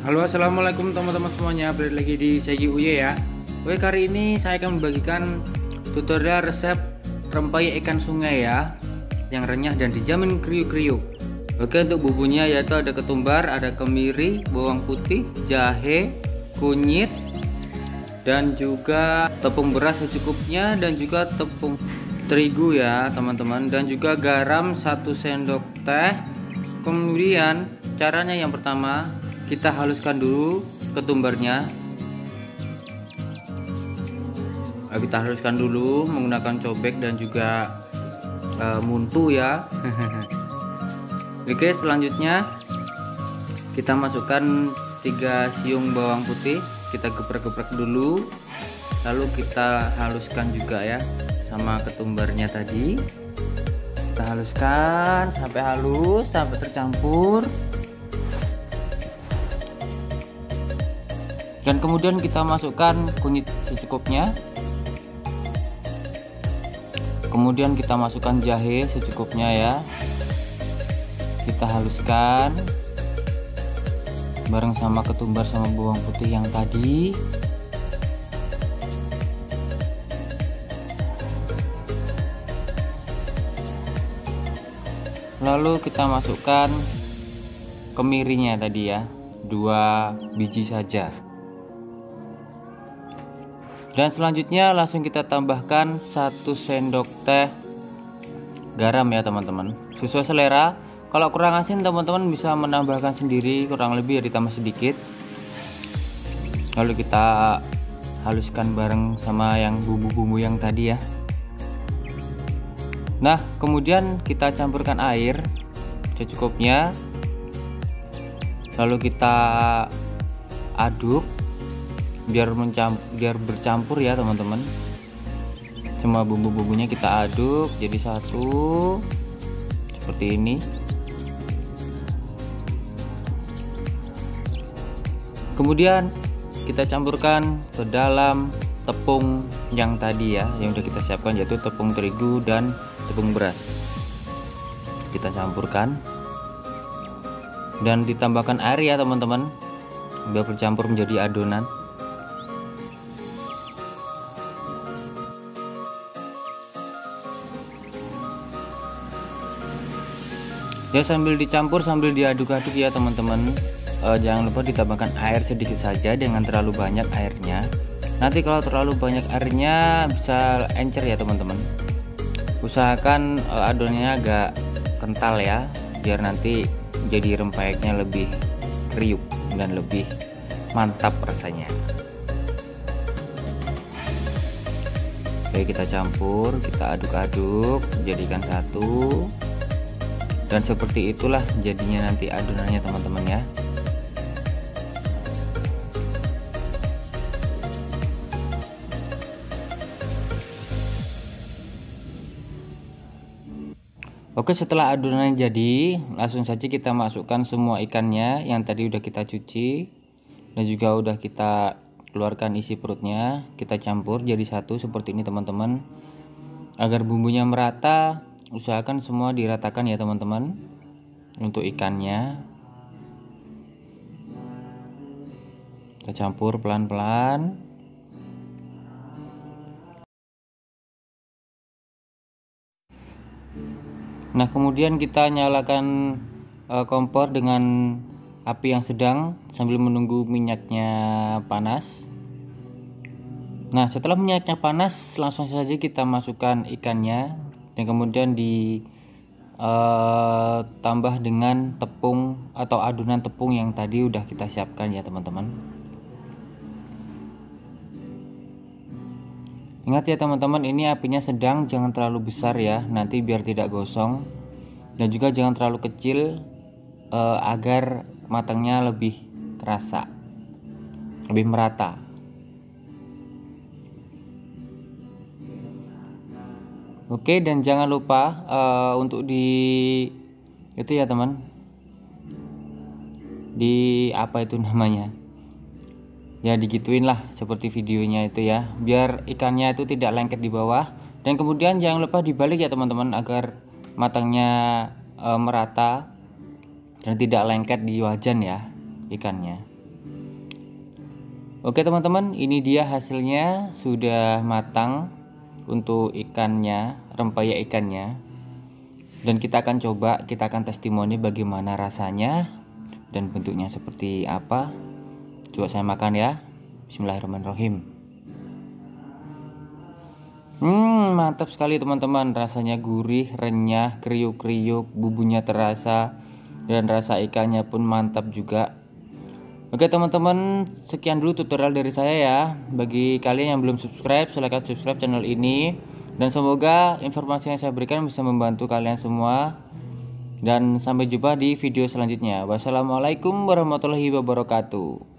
Halo, assalamualaikum teman-teman semuanya, balik lagi di Segi Uye ya. Oke, kali ini saya akan membagikan tutorial resep rempeyek ikan sungai ya, yang renyah dan dijamin kriuk-kriuk. Oke, untuk bumbunya yaitu ada ketumbar, ada kemiri, bawang putih, jahe, kunyit, dan juga tepung beras secukupnya, dan juga tepung terigu ya teman-teman, dan juga garam 1 sendok teh. Kemudian caranya yang pertama, kita haluskan dulu ketumbarnya. Kita haluskan dulu menggunakan cobek dan juga muntu ya. Oke, selanjutnya kita masukkan 3 siung bawang putih, kita geprek-geprek dulu, lalu kita haluskan juga ya sama ketumbarnya tadi. Kita haluskan sampai halus, sampai tercampur. Dan kemudian kita masukkan kunyit secukupnya. Kemudian kita masukkan jahe secukupnya ya. Kita haluskan bareng sama ketumbar sama bawang putih yang tadi. Lalu kita masukkan kemirinya tadi ya, 2 biji saja. Dan selanjutnya langsung kita tambahkan 1 sendok teh garam ya teman-teman, sesuai selera. Kalau kurang asin teman-teman bisa menambahkan sendiri, kurang lebih ya ditambah sedikit. Lalu kita haluskan bareng sama yang bumbu-bumbu yang tadi ya. Nah, kemudian kita campurkan air secukupnya. Lalu kita aduk biar bercampur ya teman-teman. Semua bumbu-bumbunya kita aduk jadi satu seperti ini. Kemudian kita campurkan ke dalam tepung yang tadi ya, yang udah kita siapkan, yaitu tepung terigu dan tepung beras. Kita campurkan dan ditambahkan air ya teman-teman, biar bercampur menjadi adonan. Ya, sambil dicampur sambil diaduk-aduk ya teman-teman. Jangan lupa ditambahkan air sedikit saja, jangan terlalu banyak airnya. Nanti kalau terlalu banyak airnya bisa encer ya teman-teman. Usahakan adonannya agak kental ya, biar nanti jadi rempeyeknya lebih kriuk dan lebih mantap rasanya. Oke, kita campur, kita aduk-aduk, jadikan satu. Dan seperti itulah jadinya nanti adonannya teman-teman ya. Oke, setelah adonannya jadi, langsung saja kita masukkan semua ikannya yang tadi udah kita cuci dan juga udah kita keluarkan isi perutnya. Kita campur jadi satu seperti ini teman-teman. Agar bumbunya merata, usahakan semua diratakan ya teman-teman. Untuk ikannya kita campur pelan-pelan. Nah, kemudian kita nyalakan kompor dengan api yang sedang sambil menunggu minyaknya panas. Nah, setelah minyaknya panas, langsung saja kita masukkan ikannya dan kemudian ditambah dengan tepung atau adonan tepung yang tadi udah kita siapkan ya teman-teman. Ingat ya teman-teman, ini apinya sedang, jangan terlalu besar ya, nanti biar tidak gosong. Dan juga jangan terlalu kecil agar matangnya lebih terasa, lebih merata. Oke, dan jangan lupa untuk itu ya teman, di apa itu namanya ya, digituin lah seperti videonya itu ya, biar ikannya itu tidak lengket di bawah. Dan kemudian jangan lupa dibalik ya teman-teman, agar matangnya merata dan tidak lengket di wajan ya ikannya. Oke teman-teman, ini dia hasilnya sudah matang untuk ikannya, rempeyek ikannya. Dan kita akan testimoni bagaimana rasanya dan bentuknya seperti apa. Coba saya makan ya. Bismillahirrahmanirrahim. Mantap sekali teman-teman, rasanya gurih, renyah, kriuk-kriuk, bumbunya terasa dan rasa ikannya pun mantap juga. Oke teman-teman, sekian dulu tutorial dari saya ya. Bagi kalian yang belum subscribe, silahkan subscribe channel ini. Dan semoga informasi yang saya berikan bisa membantu kalian semua. Dan sampai jumpa di video selanjutnya. Wassalamualaikum warahmatullahi wabarakatuh.